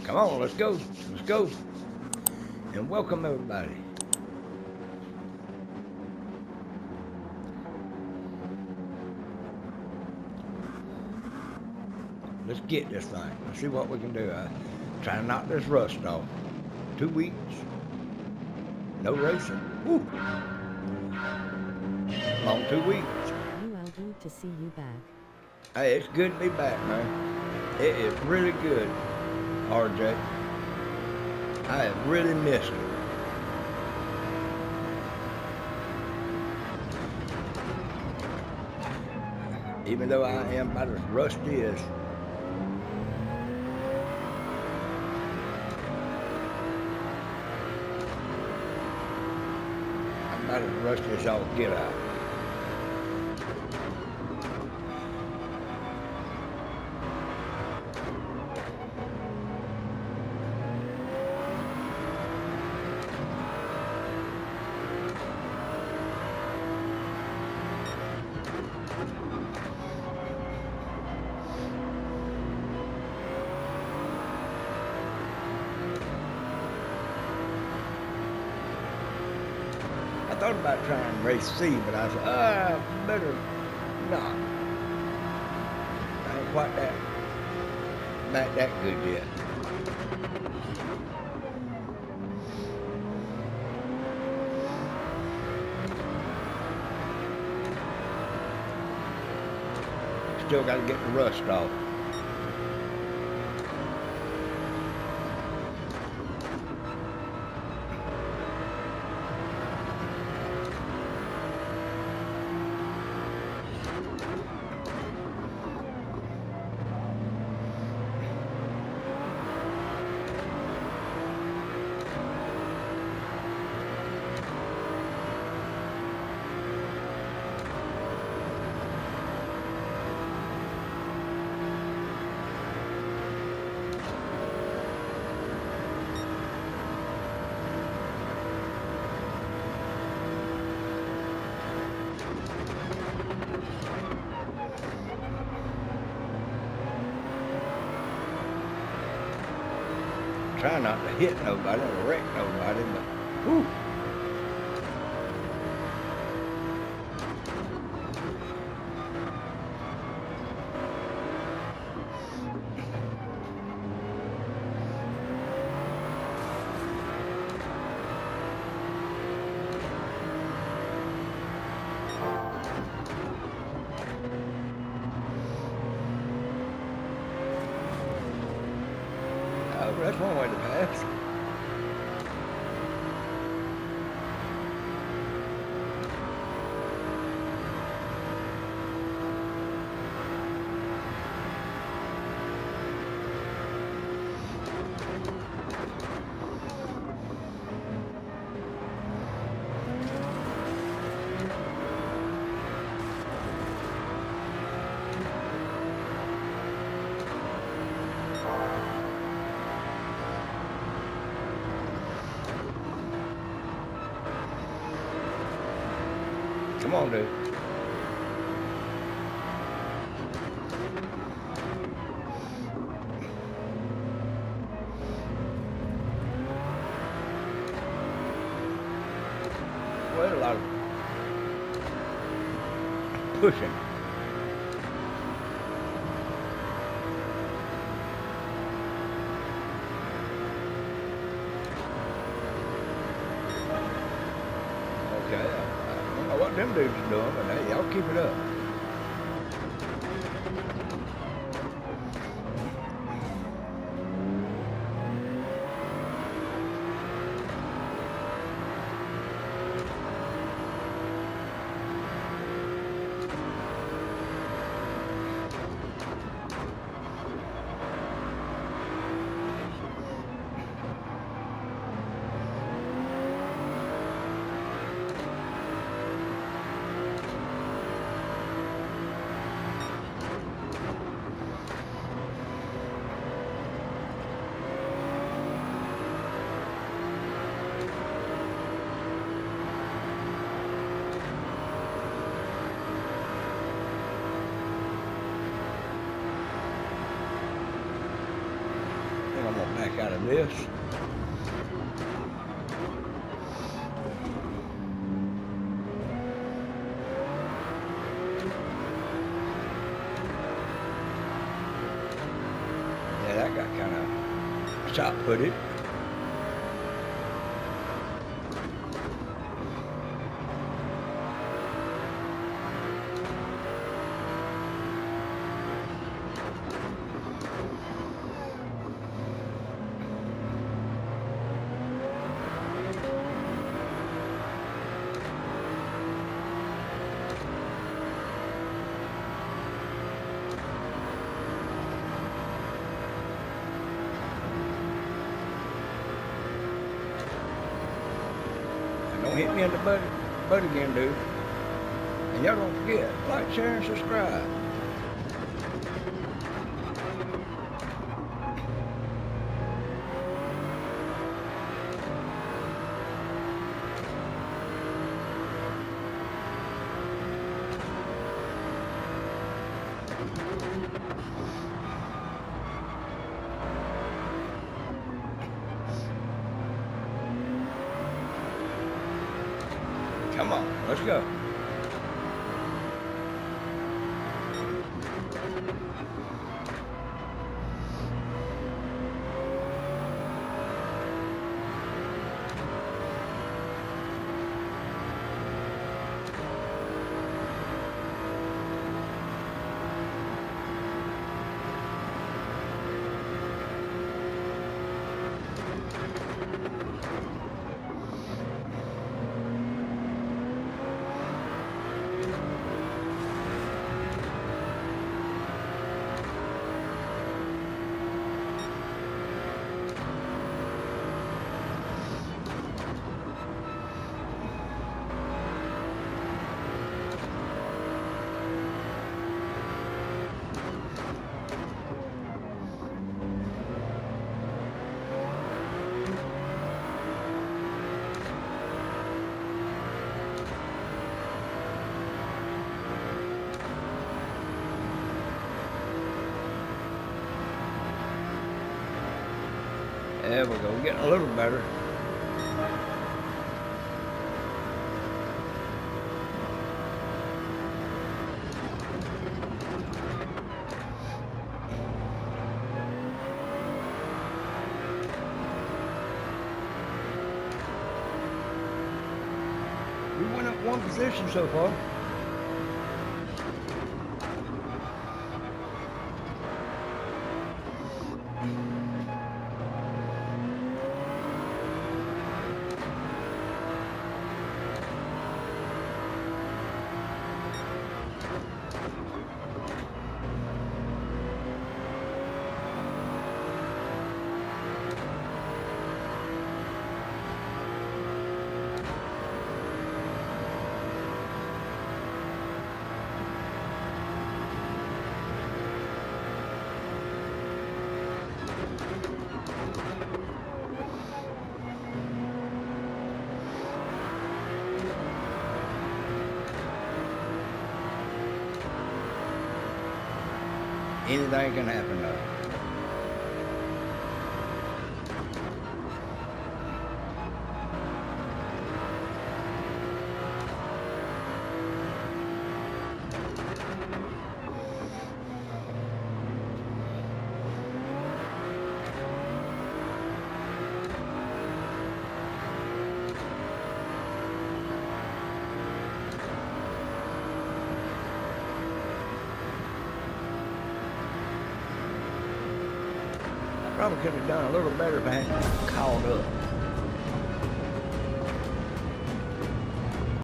Come on, let's go. Let's go. And welcome everybody. Let's get this thing. Let's see what we can do. Try to knock this rust off. 2 weeks. No racing. Woo. Long 2 weeks. Good to see you back. Hey, it's good to be back, man. It is really good, RJ. I have really missed it. Even though I am about as rusty as about as rusty as y'all get out. I thought about trying to race C, but I said, better not. I ain't quite that good yet. Still got to get the rust off. Try not to hit nobody or wreck nobody, but whew. That's one way to pass. Come on, dude. Well, a lot of pushing. Okay. I don't know what them dudes are doing, but hey, y'all keep it up. I'm gonna back out of this. Yeah, that got kind of shot-footed. Don't hit me in the butt again, dude. And y'all don't forget, like, share, and subscribe. Come on, let's go. There we go, we're getting a little better. We went up one position so far. Anything can happen though. Probably could have done a little better if I hadn't caught up.